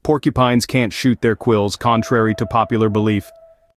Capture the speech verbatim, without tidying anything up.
Porcupines can't shoot their quills contrary to popular belief.